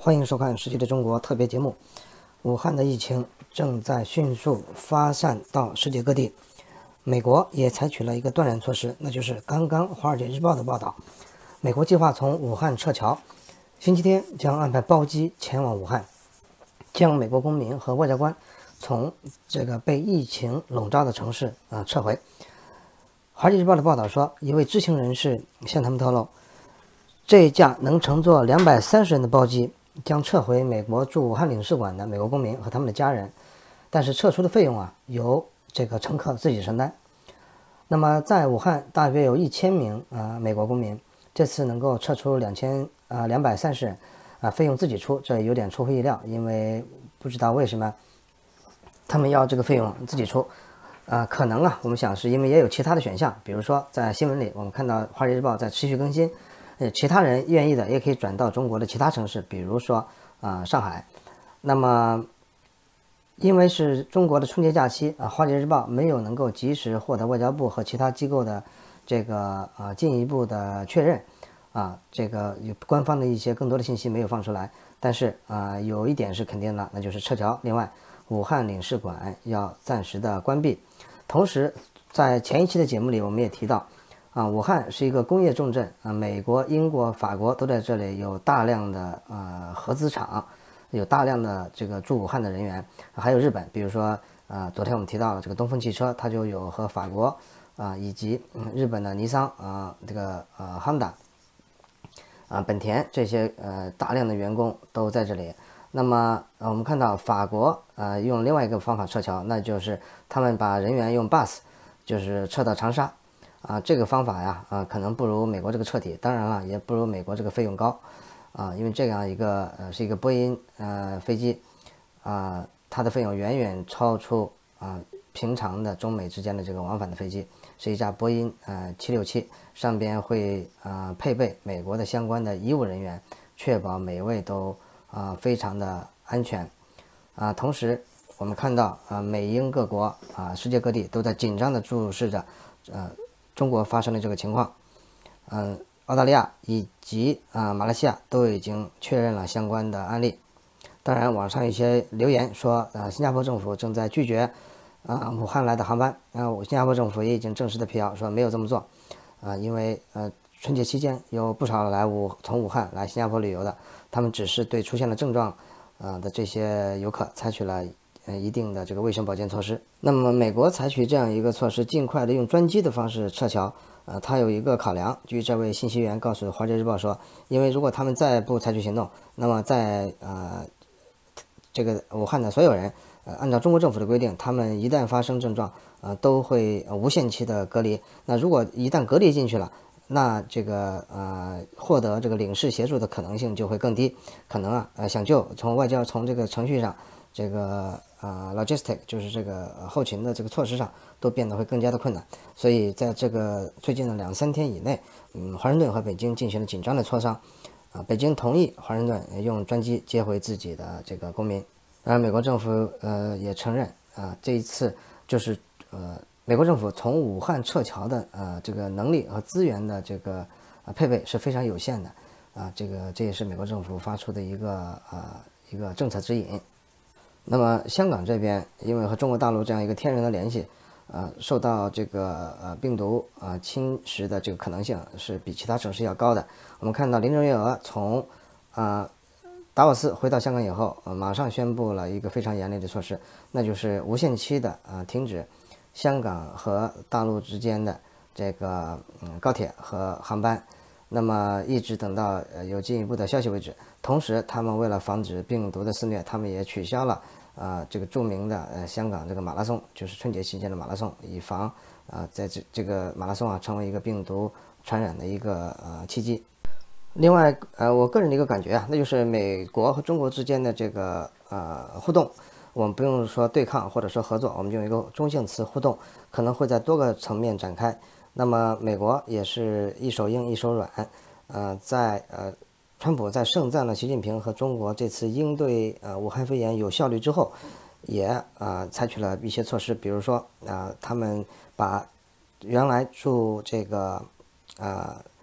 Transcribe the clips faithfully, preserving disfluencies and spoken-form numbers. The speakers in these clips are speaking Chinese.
欢迎收看《世界的中国》特别节目。武汉的疫情正在迅速发散到世界各地，美国也采取了一个断然措施，那就是刚刚《华尔街日报》的报道，美国计划从武汉撤侨，星期天将安排包机前往武汉，将美国公民和外交官从这个被疫情笼罩的城市啊、呃、撤回。《华尔街日报》的报道说，一位知情人士向他们透露，这一架能乘坐两百三十人的包机将撤回美国驻武汉领事馆的美国公民和他们的家人，但是撤出的费用啊由这个乘客自己承担。那么在武汉大约有一千名啊、呃、美国公民，这次能够撤出两千啊两百三十人啊、呃、费用自己出，这有点出乎意料，因为不知道为什么他们要这个费用自己出啊、呃、可能啊我们想是因为也有其他的选项，比如说在新闻里我们看到《华尔街日报》在持续更新。呃，其他人愿意的也可以转到中国的其他城市，比如说啊、呃、上海。那么，因为是中国的春节假期啊，《华尔街日报》没有能够及时获得外交部和其他机构的这个啊、呃、进一步的确认啊，这个官方的一些更多的信息没有放出来。但是啊、呃，有一点是肯定的，那就是撤侨。另外，武汉领事馆要暂时的关闭。同时，在前一期的节目里，我们也提到。啊，武汉是一个工业重镇啊，美国、英国、法国都在这里有大量的呃合资厂，有大量的这个驻武汉的人员，还有日本，比如说啊，昨天我们提到了这个东风汽车，它就有和法国啊以及、嗯、日本的尼桑啊这个呃 Honda 啊本田这些呃大量的员工都在这里。那么、呃、我们看到法国呃用另外一个方法撤侨，那就是他们把人员用 bus 就是撤到长沙。啊，这个方法呀，啊，可能不如美国这个彻底，当然了，也不如美国这个费用高，啊，因为这样一个呃是一个波音呃飞机，啊，它的费用远远超出啊平常的中美之间的这个往返的飞机，是一架波音呃七六七，上边会啊配备美国的相关的医务人员，确保每位都啊非常的安全，啊，同时我们看到啊美英各国啊世界各地都在紧张的注视着，呃。中国发生的这个情况，嗯，澳大利亚以及啊马来西亚都已经确认了相关的案例。当然，网上一些留言说，啊，新加坡政府正在拒绝啊武汉来的航班。啊，新加坡政府也已经正式的辟谣说没有这么做，啊，因为呃春节期间有不少来武从武汉来新加坡旅游的，他们只是对出现了症状啊的这些游客采取了。呃，一定的这个卫生保健措施。那么，美国采取这样一个措施，尽快的用专机的方式撤侨，呃，它有一个考量。据这位信息源告诉《华尔街日报》说，因为如果他们再不采取行动，那么在呃这个武汉的所有人，呃，按照中国政府的规定，他们一旦发生症状，呃，都会无限期的隔离。那如果一旦隔离进去了，那这个呃获得这个领事协助的可能性就会更低，可能啊呃想救从外交从这个程序上。这个啊、呃、，logistic 就是这个、呃、后勤的这个措施上都变得会更加的困难，所以在这个最近的两三天以内，嗯，华盛顿和北京进行了紧张的磋商，啊、呃，北京同意华盛顿用专机接回自己的这个公民，然而美国政府呃也承认啊、呃，这一次就是呃美国政府从武汉撤侨的呃这个能力和资源的这个呃配备是非常有限的，啊、呃，这个这也是美国政府发出的一个啊、呃、一个政策指引。那么香港这边，因为和中国大陆这样一个天然的联系，呃，受到这个呃病毒啊、呃、侵蚀的这个可能性是比其他城市要高的。我们看到林郑月娥从啊、呃、达沃斯回到香港以后，呃，马上宣布了一个非常严厉的措施，那就是无限期的啊、呃、停止香港和大陆之间的这个嗯高铁和航班。那么一直等到呃有进一步的消息为止。同时，他们为了防止病毒的肆虐，他们也取消了啊、呃、这个著名的呃香港这个马拉松，就是春节期间的马拉松，以防啊、呃、在这这个马拉松啊成为一个病毒传染的一个呃契机。另外呃我个人的一个感觉啊，那就是美国和中国之间的这个呃互动，我们不用说对抗或者说合作，我们用一个中性词互动，可能会在多个层面展开。那么美国也是一手硬一手软，呃，在呃，川普在盛赞了习近平和中国这次应对呃武汉肺炎有效率之后，也呃采取了一些措施，比如说啊、呃，他们把原来驻这个呃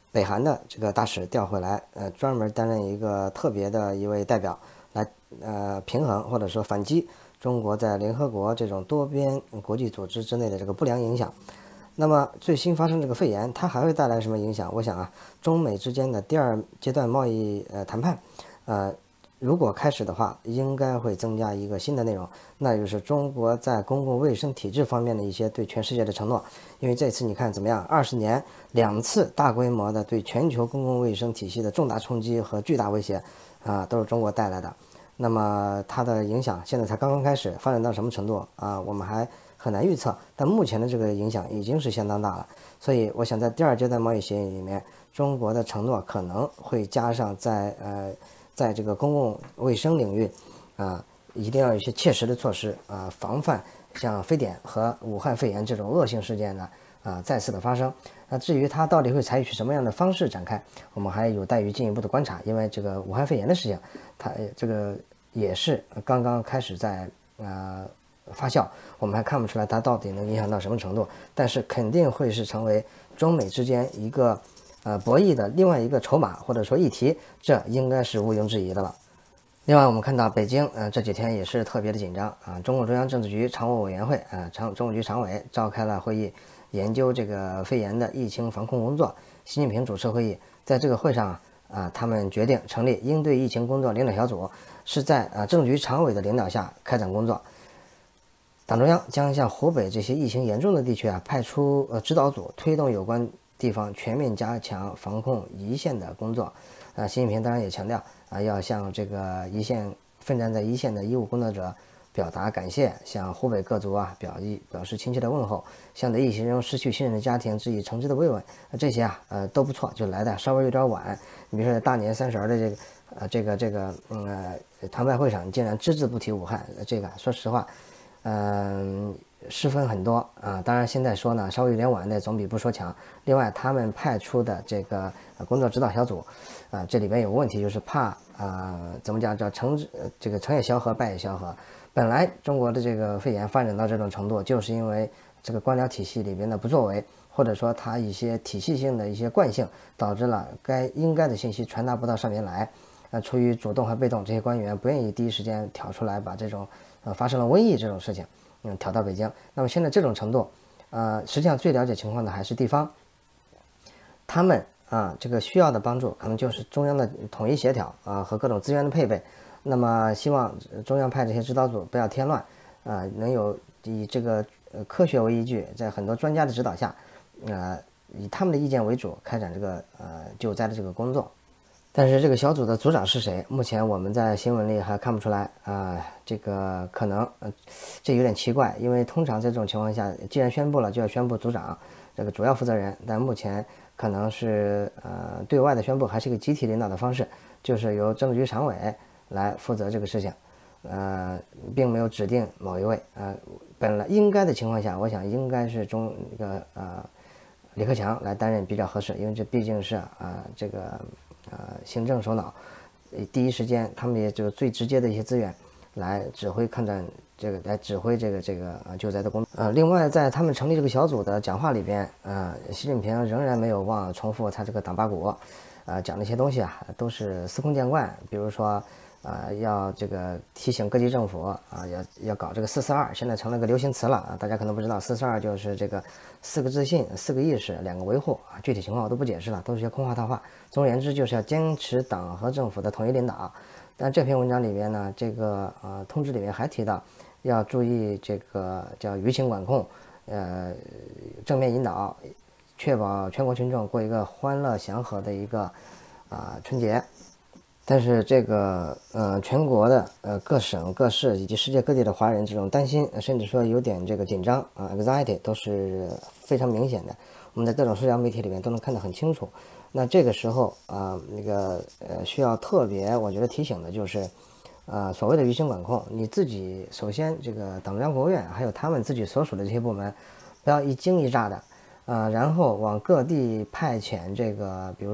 北韩的这个大使调回来，呃，专门担任一个特别的一位代表，来呃平衡或者说反击中国在联合国这种多边国际组织之内的这个不良影响。那么最新发生这个肺炎，它还会带来什么影响？我想啊，中美之间的第二阶段贸易呃谈判，呃。如果开始的话，应该会增加一个新的内容，那就是中国在公共卫生体制方面的一些对全世界的承诺。因为这次你看怎么样，二十年两次大规模的对全球公共卫生体系的重大冲击和巨大威胁，啊，都是中国带来的。那么它的影响现在才刚刚开始，发展到什么程度啊？我们还很难预测。但目前的这个影响已经是相当大了。所以我想在第二阶段贸易协议里面，中国的承诺可能会加上在呃。在这个公共卫生领域，啊，一定要有一些切实的措施啊，防范像非典和武汉肺炎这种恶性事件呢啊再次的发生。那至于它到底会采取什么样的方式展开，我们还有待于进一步的观察。因为这个武汉肺炎的事情，它这个也是刚刚开始在呃发酵，我们还看不出来它到底能影响到什么程度。但是肯定会是成为中美之间一个。呃，博弈的另外一个筹码或者说议题，这应该是毋庸置疑的了。另外，我们看到北京，呃，这几天也是特别的紧张啊。中共中央政治局常务委员会啊，常政治局常委召开了会议，研究这个肺炎的疫情防控工作。习近平主持会议，在这个会上啊，他们决定成立应对疫情工作领导小组，是在啊政治局常委的领导下开展工作。党中央将向湖北这些疫情严重的地区啊，派出呃指导组，推动有关地方全面加强防控一线的工作。啊，习近平当然也强调啊，要向这个一线奋战在一线的医务工作者表达感谢，向湖北各族啊表意表示亲切的问候，向在疫情中失去亲人的家庭致以诚挚的慰问。这些啊，呃都不错，就来的稍微有点晚。你比如说大年三十的这个呃这个这个嗯呃团拜会上，竟然只字不提武汉，这个说实话，嗯、呃。失分很多啊，当然现在说呢，稍微有点晚的总比不说强。另外，他们派出的这个工作指导小组，啊，这里边有个问题，就是怕啊，怎么讲叫成这个成也萧何，败也萧何。本来中国的这个肺炎发展到这种程度，就是因为这个官僚体系里边的不作为，或者说它一些体系性的一些惯性，导致了该应该的信息传达不到上面来。呃，出于主动和被动，这些官员不愿意第一时间挑出来把这种呃发生了瘟疫这种事情。嗯，调到北京。那么现在这种程度，呃，实际上最了解情况的还是地方。他们啊，这个需要的帮助，可能就是中央的统一协调啊和各种资源的配备。那么希望中央派这些指导组不要添乱，啊，能有以这个呃科学为依据，在很多专家的指导下，呃，以他们的意见为主，开展这个呃救灾的这个工作。但是这个小组的组长是谁？目前我们在新闻里还看不出来啊、呃，这个可能呃，这有点奇怪，因为通常在这种情况下，既然宣布了，就要宣布组长这个主要负责人。但目前可能是呃对外的宣布，还是一个集体领导的方式，就是由政治局常委来负责这个事情，呃，并没有指定某一位。呃，本来应该的情况下，我想应该是中一个呃李克强来担任比较合适，因为这毕竟是啊、呃、这个。呃，行政首脑，第一时间他们也就最直接的一些资源来指挥抗战，这个来指挥这个这个呃救灾的工作。呃，另外在他们成立这个小组的讲话里边，呃，习近平仍然没有忘重复他这个党八股，呃，讲那些东西啊都是司空见惯，比如说。呃，要这个提醒各级政府啊，要要搞这个四四二，现在成了个流行词了啊。大家可能不知道，四四二就是这个四个自信、四个意识、两个维护啊。具体情况我都不解释了，都是些空话套话。总而言之，就是要坚持党和政府的统一领导。但这篇文章里面呢，这个呃通知里面还提到，要注意这个叫舆情管控，呃，正面引导，确保全国群众过一个欢乐祥和的一个啊、呃、春节。但是这个呃全国的呃各省各市以及世界各地的华人这种担心，甚至说有点这个紧张啊 anxiety 都是非常明显的，我们在各种社交媒体里面都能看得很清楚。那这个时候啊、呃、那个呃需要特别我觉得提醒的就是，呃所谓的舆情管控，你自己首先这个党中央国务院还有他们自己所属的这些部门，不要一惊一乍的。呃，然后往各地派遣这个，比如说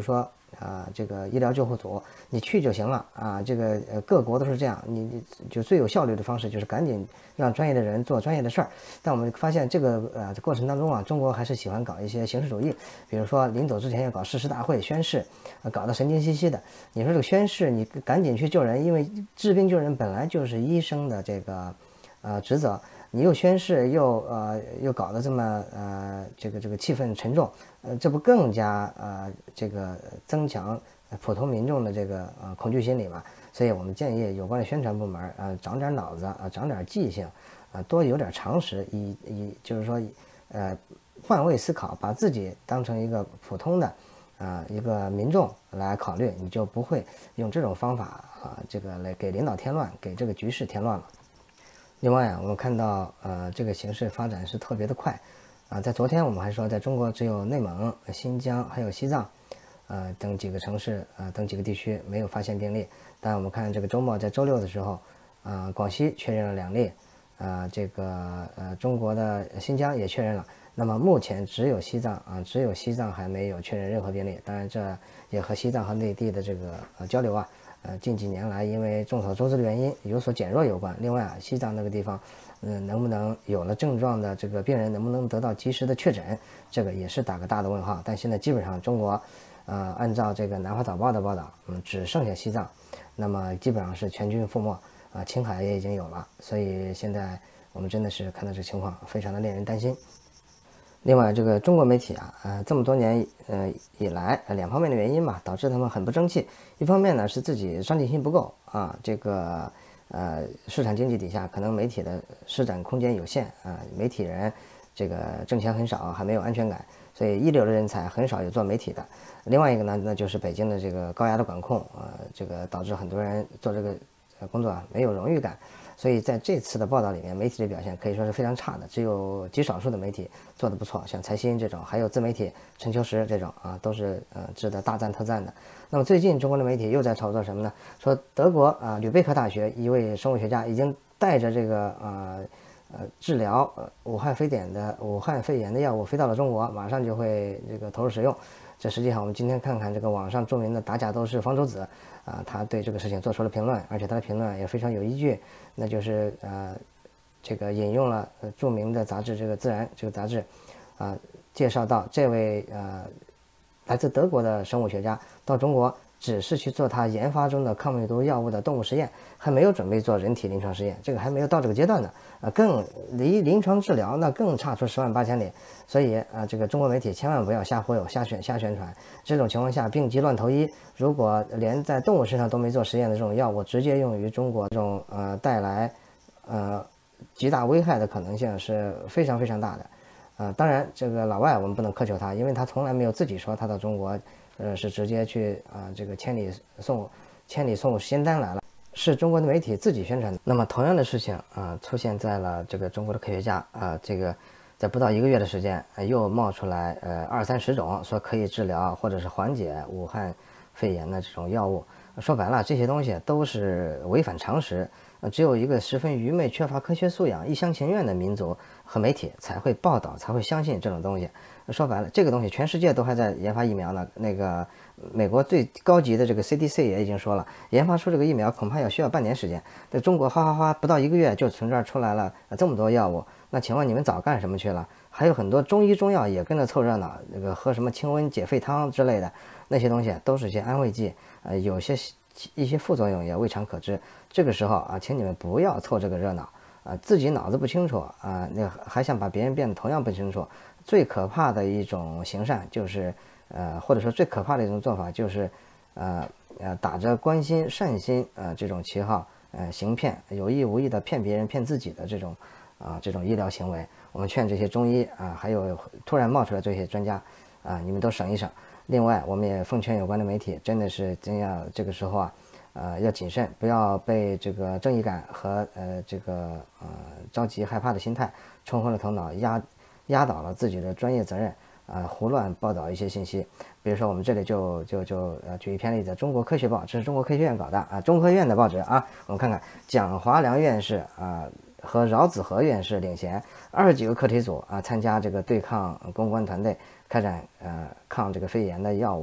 啊，这个医疗救护组，你去就行了啊。这个呃各国都是这样，你就最有效率的方式就是赶紧让专业的人做专业的事儿。但我们发现这个呃过程当中啊，中国还是喜欢搞一些形式主义，比如说临走之前要搞誓师大会宣誓，呃、搞得神经兮兮的。你说这个宣誓，你赶紧去救人，因为治病救人本来就是医生的这个呃职责。你又宣誓，又呃又搞得这么呃这个这个气氛沉重，呃这不更加呃这个增强普通民众的这个呃恐惧心理嘛？所以我们建议有关的宣传部门呃长点脑子啊、呃，长点记性，啊、呃、多有点常识，以以就是说呃换位思考，把自己当成一个普通的啊、呃、一个民众来考虑，你就不会用这种方法啊、呃、这个来给领导添乱，给这个局势添乱了。另外啊，我们看到，呃，这个形势发展是特别的快，啊，在昨天我们还说，在中国只有内蒙、新疆还有西藏，呃等几个城市，呃等几个地区没有发现病例。但我们看这个周末，在周六的时候，啊，广西确认了两例，啊，这个呃中国的新疆也确认了。那么目前只有西藏啊，只有西藏还没有确认任何病例。当然，这也和西藏和内地的这个呃交流啊。呃，近几年来因为众所周知的原因有所减弱有关。另外啊，西藏那个地方，嗯，能不能有了症状的这个病人能不能得到及时的确诊，这个也是打个大的问号。但现在基本上中国，呃，按照这个南华早报的报道，嗯，只剩下西藏，那么基本上是全军覆没啊，青海也已经有了。所以现在我们真的是看到这个情况，非常的令人担心。另外，这个中国媒体啊，呃，这么多年呃以来，呃，两方面的原因吧，导致他们很不争气。一方面呢是自己上进心不够啊，这个呃市场经济底下可能媒体的施展空间有限啊，媒体人这个挣钱很少，还没有安全感，所以一流的人才很少有做媒体的。另外一个呢，那就是北京的这个高压的管控，呃，这个导致很多人做这个工作啊没有荣誉感。所以在这次的报道里面，媒体的表现可以说是非常差的，只有极少数的媒体做得不错，像财新这种，还有自媒体陈秋实这种啊，都是呃值得大赞特赞的。那么最近中国的媒体又在炒作什么呢？说德国啊吕贝克大学一位生物学家已经带着这个呃呃治疗呃武汉非典的武汉肺炎的药物飞到了中国，马上就会这个投入使用。这实际上我们今天看看这个网上著名的打假斗士方舟子啊，他对这个事情做出了评论，而且他的评论也非常有依据，那就是呃这个引用了呃著名的杂志这个《自然》这个杂志啊介绍到这位呃来自德国的生物学家到中国只是去做他研发中的抗病毒药物的动物实验，还没有准备做人体临床实验，这个还没有到这个阶段呢，啊，更离临床治疗那更差出十万八千里。所以啊，这个中国媒体千万不要瞎忽悠、瞎宣、瞎宣传。这种情况下，病急乱投医，如果连在动物身上都没做实验的这种药物直接用于中国，这种呃带来呃极大危害的可能性是非常非常大的。呃，当然，这个老外我们不能苛求他，因为他从来没有自己说他到中国。呃，是直接去啊、呃，这个千里送千里送仙丹来了，是中国的媒体自己宣传的。那么同样的事情啊、呃，出现在了这个中国的科学家啊、呃，这个在不到一个月的时间，呃、又冒出来呃二三十种说可以治疗或者是缓解武汉肺炎的这种药物。说白了，这些东西都是违反常识。呃，只有一个十分愚昧、缺乏科学素养、一厢情愿的民族和媒体才会报道，才会相信这种东西。说白了，这个东西全世界都还在研发疫苗呢。那个美国最高级的这个 C D C 也已经说了，研发出这个疫苗恐怕要需要半年时间。在中国，哗哗哗，不到一个月就从这儿出来了这么多药物。那请问你们早干什么去了？还有很多中医中药也跟着凑热闹，那个喝什么清瘟解肺汤之类的，那些东西都是些安慰剂，呃，有些一些副作用也未尝可知。这个时候啊，请你们不要凑这个热闹啊，自己脑子不清楚啊，那还想把别人变得同样不清楚。最可怕的一种行善就是，呃，或者说最可怕的一种做法就是，呃呃，打着关心善心呃这种旗号，呃，行骗，有意无意的骗别人、骗自己的这种啊、呃、这种医疗行为。我们劝这些中医啊、呃，还有突然冒出来这些专家啊、呃，你们都省一省。另外，我们也奉劝有关的媒体，真的是真要这个时候啊，呃，要谨慎，不要被这个正义感和呃这个呃着急害怕的心态冲昏了头脑，压。压倒了自己的专业责任，啊、呃，胡乱报道一些信息。比如说，我们这里就就就呃举一篇例子，《中国科学报》，这是中国科学院搞的啊，中科院的报纸啊。我们看看，蒋华良院士啊、呃、和饶子和院士领衔，二十几个课题组啊参加这个对抗公关团队开展呃抗这个肺炎的药物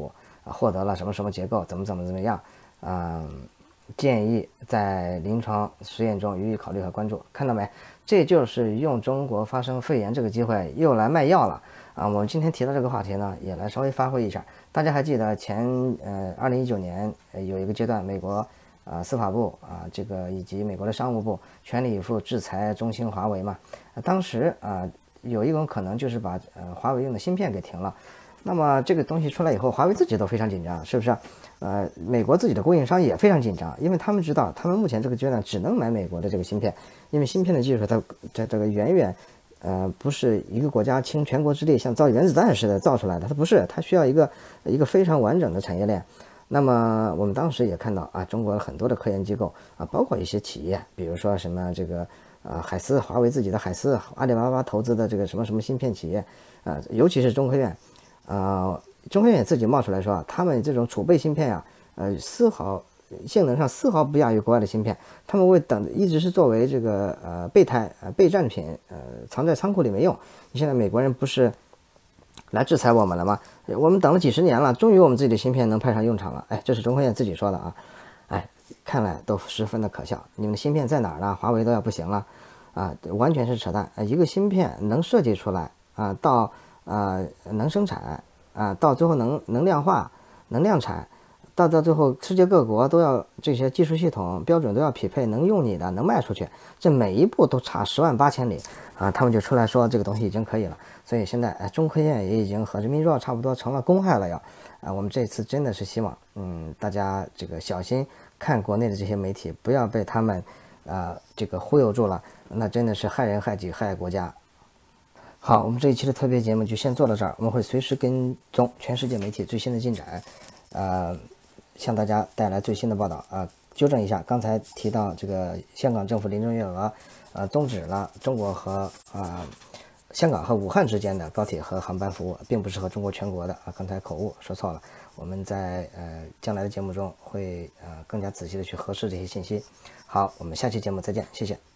获得了什么什么结构，怎么怎么怎么样，嗯，建议在临床实验中予以考虑和关注。看到没？这就是用中国发生肺炎这个机会又来卖药了啊！我们今天提到这个话题呢，也来稍微发挥一下。大家还记得前呃二零一九年呃有一个阶段，美国啊、呃、司法部啊、呃、这个以及美国的商务部全力以赴制裁中兴、华为嘛？呃、当时啊、呃、有一种可能就是把呃华为用的芯片给停了。那么这个东西出来以后，华为自己都非常紧张，是不是？呃，美国自己的供应商也非常紧张，因为他们知道，他们目前这个阶段只能买美国的这个芯片，因为芯片的技术它这这个远远，呃，不是一个国家倾全国之力像造原子弹似的造出来的，它不是，它需要一个一个非常完整的产业链。那么我们当时也看到啊，中国很多的科研机构啊，包括一些企业，比如说什么这个呃海思，华为自己的海思，阿里巴巴投资的这个什么什么芯片企业啊，尤其是中科院。呃，中科院也自己冒出来说啊，他们这种储备芯片呀、啊，呃，丝毫性能上丝毫不亚于国外的芯片。他们为等一直是作为这个呃备胎呃备战品，呃藏在仓库里没用。你现在美国人不是来制裁我们了吗？我们等了几十年了，终于我们自己的芯片能派上用场了。哎，这是中科院自己说的啊。哎，看来都十分的可笑。你们的芯片在哪儿呢？华为都要不行了啊，完全是扯淡。一个芯片能设计出来啊，到呃，能生产啊，到最后能能量化、能量产，到到最后世界各国都要这些技术系统标准都要匹配，能用你的，能卖出去，这每一步都差十万八千里啊！他们就出来说这个东西已经可以了，所以现在哎，中科院也已经和人民日报差不多成了公害了要啊！我们这次真的是希望，嗯，大家这个小心看国内的这些媒体，不要被他们啊这个忽悠住了，那真的是害人害己害国家。好，我们这一期的特别节目就先做到这儿，我们会随时跟踪全世界媒体最新的进展，呃，向大家带来最新的报道啊、呃。纠正一下，刚才提到这个香港政府林郑月娥呃终止了中国和啊、呃、香港和武汉之间的高铁和航班服务，并不是和中国全国的啊，刚才口误说错了。我们在呃将来的节目中会呃更加仔细的去核实这些信息。好，我们下期节目再见，谢谢。